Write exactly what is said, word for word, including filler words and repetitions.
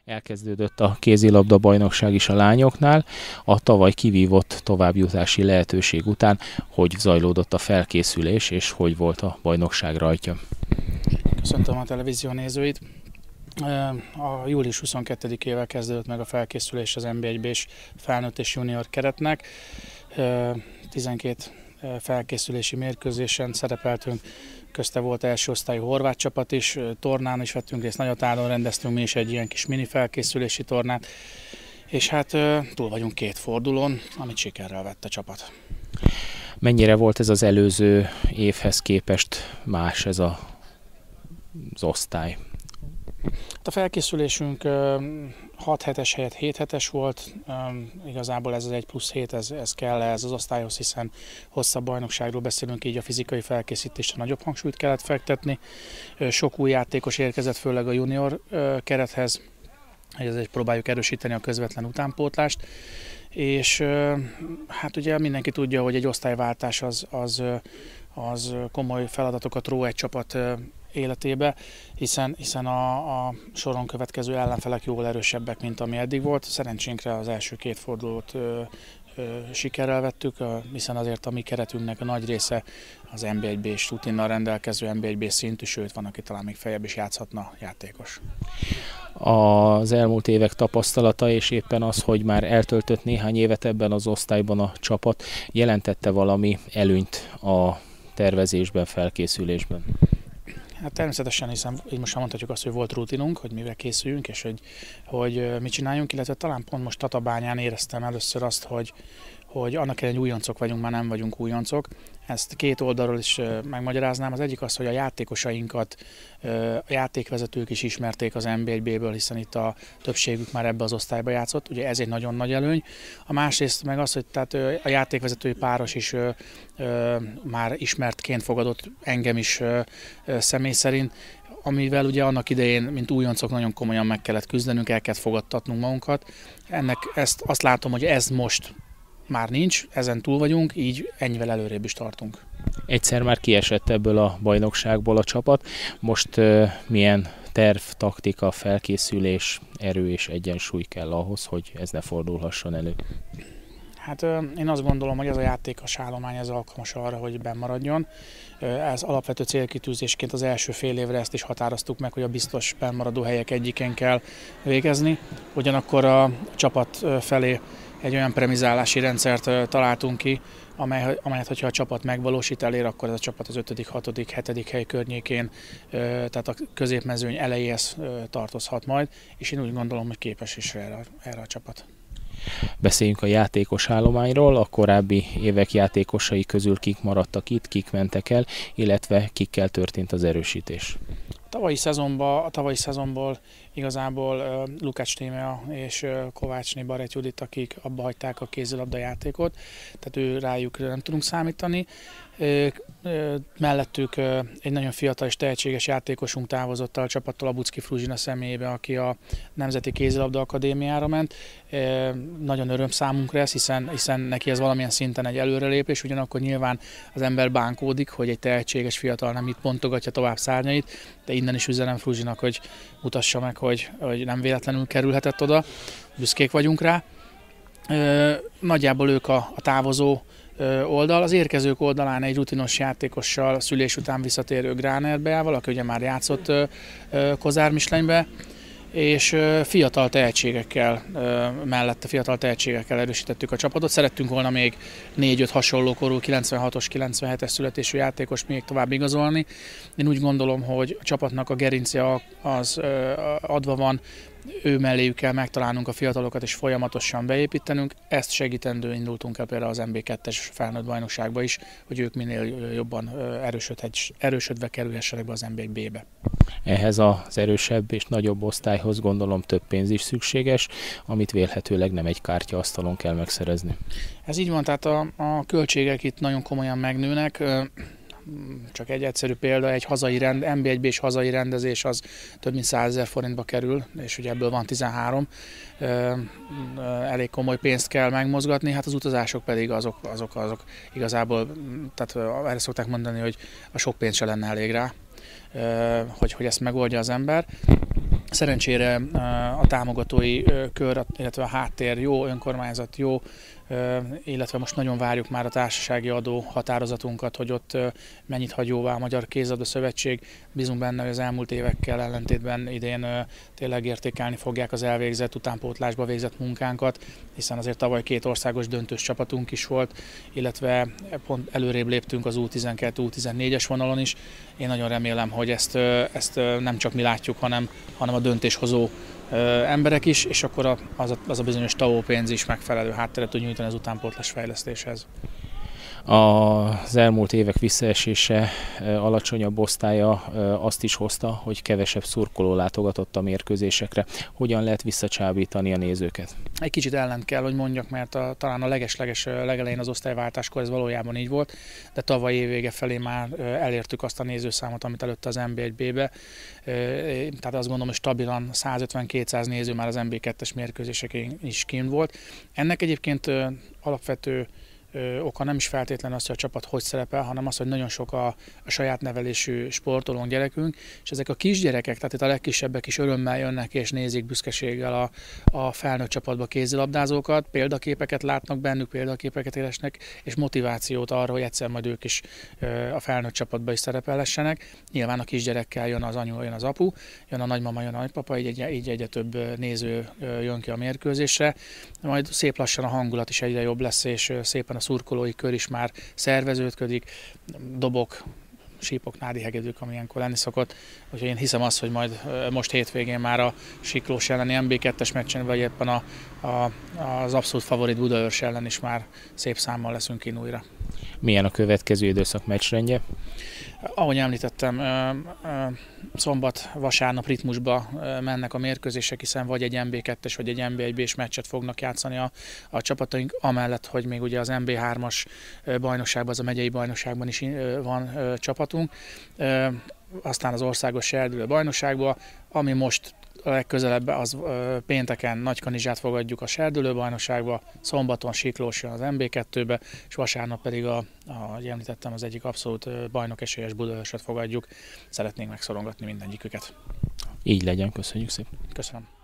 Elkezdődött a kézilabda bajnokság is a lányoknál. A tavaly kivívott továbbjutási lehetőség után hogy zajlódott a felkészülés, és hogy volt a bajnokság rajtja? Köszöntöm a televízió nézőit. A július huszonkettedikével kezdődött meg a felkészülés az en bé egy bé-s felnőtt és junior keretnek. tizenkét felkészülési mérkőzésen szerepeltünk, közte volt első osztályú horvát csapat is, tornán is vettünk részt, Nagyatádon rendeztünk mi is egy ilyen kis mini felkészülési tornát, és hát túl vagyunk két fordulón, amit sikerrel vett a csapat. Mennyire volt ez az előző évhez képest más ez a, az osztály? A felkészülésünk hat hetes helyett hét hetes volt, igazából ez az egy plusz hét, ez, ez kell ez az osztályhoz, hiszen hosszabb bajnokságról beszélünk, így a fizikai felkészítésre nagyobb hangsúlyt kellett fektetni. Sok új játékos érkezett, főleg a junior kerethez, ezért próbáljuk erősíteni a közvetlen utánpótlást. És hát ugye mindenki tudja, hogy egy osztályváltás az, az, az komoly feladatokat ró egy csapat életébe, hiszen, hiszen a, a soron következő ellenfelek jóval erősebbek, mint ami eddig volt. Szerencsénkre az első két fordulót ö, ö, sikerrel vettük, hiszen azért a mi keretünknek a nagy része az en bé egy bé-s rutinnal rendelkező en bé egy bé szintű, sőt van, aki talán még feljebb is játszhatna játékos. Az elmúlt évek tapasztalata és éppen az, hogy már eltöltött néhány évet ebben az osztályban a csapat, jelentette valami előnyt a tervezésben, felkészülésben? Hát természetesen, hiszen így most mondhatjuk azt, hogy volt rutinunk, hogy mivel készüljünk, és hogy, hogy mit csináljunk, illetve talán pont most Tatabányán éreztem először azt, hogy, hogy annak ellenére, hogy újoncok vagyunk, már nem vagyunk újoncok. Ezt két oldalról is megmagyaráznám. Az egyik az, hogy a játékosainkat a játékvezetők is ismerték az en bé egy bé-ből, hiszen itt a többségük már ebbe az osztályba játszott, ugye ez egy nagyon nagy előny. A másrészt meg az, hogy tehát a játékvezetői páros is már ismertként fogadott engem is személy szerint, amivel ugye annak idején, mint újoncok, nagyon komolyan meg kellett küzdenünk, el kellett fogadtatnunk magunkat. Ennek ezt, azt látom, hogy ez most már nincs, ezen túl vagyunk, így ennyivel előrébb is tartunk. Egyszer már kiesett ebből a bajnokságból a csapat, most uh, milyen terv, taktika, felkészülés, erő és egyensúly kell ahhoz, hogy ez ne fordulhasson elő? Hát én azt gondolom, hogy ez a játékos állomány ez alkalmas arra, hogy bennmaradjon. Ez alapvető célkitűzésként az első fél évre ezt is határoztuk meg, hogy a biztos bennmaradó helyek egyikén kell végezni. Ugyanakkor a csapat felé egy olyan premizálási rendszert találtunk ki, amely, amelyet, hogyha a csapat megvalósít, elér, akkor ez a csapat az ötödik, hatodik, hetedik hely környékén, tehát a középmezőny elejéhez tartozhat majd, és én úgy gondolom, hogy képes is erre, erre a csapat. Beszéljünk a játékos állományról, a korábbi évek játékosai közül kik maradtak itt, kik mentek el, illetve kikkel történt az erősítés. A tavalyi szezonban, a tavalyi szezonból igazából uh, Lukács Tímea és uh, Kovácsné Barát Judit, akik abba hagyták a kézilabda játékot, tehát ő rájuk nem tudunk számítani. Uh, uh, mellettük uh, egy nagyon fiatal és tehetséges játékosunk távozott a csapattól, a Buczki Fruzsina személyébe, aki a Nemzeti Kézilabda Akadémiára ment. Uh, nagyon öröm számunkra ez, hiszen, hiszen neki ez valamilyen szinten egy előrelépés, ugyanakkor nyilván az ember bánkódik, hogy egy tehetséges fiatal nem itt pontogatja tovább szárnyait, de innen is üzenem Fruzsinak, hogy mutassa meg, hogy, hogy nem véletlenül kerülhetett oda, büszkék vagyunk rá. Nagyjából ők a, a távozó oldal, az érkezők oldalán egy rutinos játékossal, szülés után visszatérő Gráner Beával, aki ugye már játszott Kozár Mislenybe, és fiatal tehetségekkel, mellette fiatal tehetségekkel erősítettük a csapatot. Szerettünk volna még négy-öt hasonlókorú kilencvenhatos kilencvenhetes születésű játékos még tovább igazolni. Én úgy gondolom, hogy a csapatnak a gerincje az adva van, ő melléjük kell megtalálnunk a fiatalokat és folyamatosan beépítenünk. Ezt segítendő indultunk el például az en bé kettes felnőtt bajnokságba is, hogy ők minél jobban erősödve kerülhessenek be az en bé egy bé-be. Ehhez az erősebb és nagyobb osztályhoz gondolom több pénz is szükséges, amit vélhetőleg nem egy kártyaasztalon kell megszerezni. Ez így van, tehát a, a költségek itt nagyon komolyan megnőnek. Csak egy egyszerű példa, egy hazai rend, en bé egy bé-s hazai rendezés az több mint százezer forintba kerül, és ugye ebből van tizenhárom. Elég komoly pénzt kell megmozgatni, hát az utazások pedig azok, azok, azok igazából, tehát erre szokták mondani, hogy a sok pénz se lenne elég rá, hogy, hogy ezt megoldja az ember. Szerencsére a támogatói kör, illetve a háttér jó, önkormányzat jó, illetve most nagyon várjuk már a társasági adó határozatunkat, hogy ott mennyit hagy jóvá a Magyar Kézilabda Szövetség. Bízunk benne, hogy az elmúlt évekkel ellentétben idén tényleg értékelni fogják az elvégzett, utánpótlásba végzett munkánkat, hiszen azért tavaly két országos döntős csapatunk is volt, illetve pont előrébb léptünk az U tizenkettő U tizennégyes vonalon is. Én nagyon remélem, hogy ezt, ezt nem csak mi látjuk, hanem, hanem a döntéshozó emberek is, és akkor az a, az a bizonyos té á o pénz is megfelelő hátteret tud nyújtani az utánpótlás fejlesztéshez. Az elmúlt évek visszaesése, alacsonyabb osztálya azt is hozta, hogy kevesebb szurkoló látogatott a mérkőzésekre. Hogyan lehet visszacsábítani a nézőket? Egy kicsit ellent kell, hogy mondjak, mert a, talán a leges-leges legelején az osztályváltáskor ez valójában így volt, de tavaly évvége felé már elértük azt a nézőszámot, amit előtte az en bé egy bé-be. Tehát azt gondolom, hogy stabilan százötven-kétszáz néző már az en bé kettes mérkőzéseken is kint volt. Ennek egyébként alapvető oka nem is feltétlenül az, hogy a csapat hogy szerepel, hanem az, hogy nagyon sok a, a saját nevelésű sportolónk gyerekünk, és ezek a kisgyerekek, tehát itt a legkisebbek is örömmel jönnek és nézik büszkeséggel a, a felnőtt csapatba kézilabdázókat, példaképeket látnak bennük, példaképeket éresnek, és motivációt arra, hogy egyszer majd ők is a felnőtt csapatba is szerepelhessenek. Nyilván a kisgyerekkel jön az anyu, jön az apu, jön a nagymama, jön a nagypapa, így, egy, így egyre több néző jön ki a mérkőzésre. Majd szép lassan a hangulat is egyre jobb lesz, és szépen a szurkolói kör is már szerveződködik, dobok, sípok, nádi hegedűk, ami ilyenkor lenni szokott. Úgyhogy én hiszem azt, hogy majd most hétvégén már a Siklós elleni en bé kettes meccsen, vagy éppen a, a, az abszolút favorit Budaörs ellen is már szép számmal leszünk kint újra. Milyen a következő időszak meccsrendje? Ahogy említettem, szombat, vasárnap ritmusba mennek a mérkőzések, hiszen vagy egy en bé kettes, vagy egy en bé egy bé-s meccset fognak játszani a, a csapataink, amellett, hogy még ugye az en bé hármas bajnokságban, az a megyei bajnokságban is van csapatunk, aztán az országos serdülő bajnokságban, ami most a legközelebb az pénteken Nagykanizsát fogadjuk a serdülőbajnokságba, szombaton Siklós jön az en bé kettőbe, és vasárnap pedig, a, ahogy említettem, az egyik abszolút bajnok esélyes Budaörset fogadjuk. Szeretnénk megszorongatni mindegyiküket. Így legyen, köszönjük szépen. Köszönöm.